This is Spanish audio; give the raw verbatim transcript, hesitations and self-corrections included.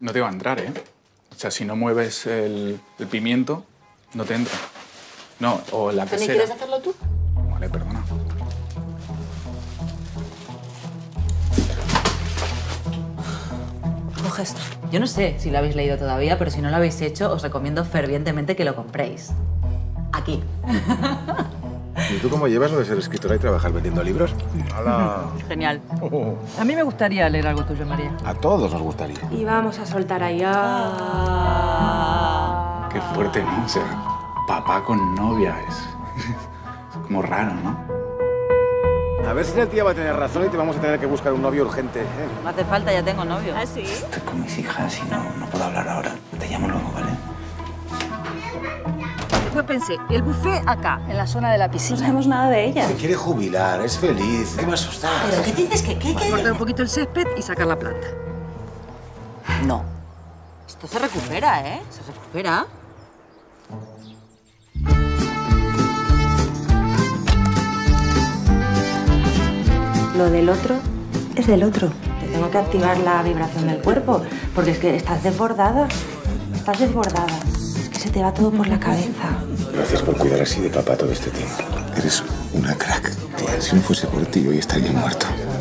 No te va a entrar, ¿eh? O sea, si no mueves el, el pimiento, no te entra. No, o la quesera. ¿Quieres hacerlo tú? Vale, perdona. Coge esto. Yo no sé si lo habéis leído todavía, pero si no lo habéis hecho, os recomiendo fervientemente que lo compréis. Aquí. ¿Y tú cómo llevas lo de ser escritora y trabajar vendiendo libros? ¡Hala! Genial. Oh. A mí me gustaría leer algo tuyo, María. A todos nos gustaría. Y vamos a soltar ahí. Ah. Qué fuerte, ¿no? O sea, papá con novia es, es como raro, ¿no? A ver si el tío va a tener razón y te vamos a tener que buscar un novio urgente, ¿eh? No hace falta, ya tengo novio. ¿Ah, sí? Estoy con mis hijas y no, no puedo hablar ahora. Te llamo luego, ¿vale? Después pensé, el buffet acá, en la zona de la piscina. No sabemos nada de ella. Se quiere jubilar, es feliz. ¿Qué me asustas? ¿Pero qué dices? ¿Qué? ¿Qué? ¿Qué? Cortar un poquito el césped y sacar la planta. No. Esto se recupera, ¿eh? Se recupera. Lo del otro es del otro. Te tengo que activar la vibración del cuerpo, porque es que estás desbordada. Estás desbordada. Es que se te va todo por la cabeza. Gracias por cuidar así de papá todo este tiempo. Eres una crack. Tía, si no fuese por ti, hoy estaría muerto.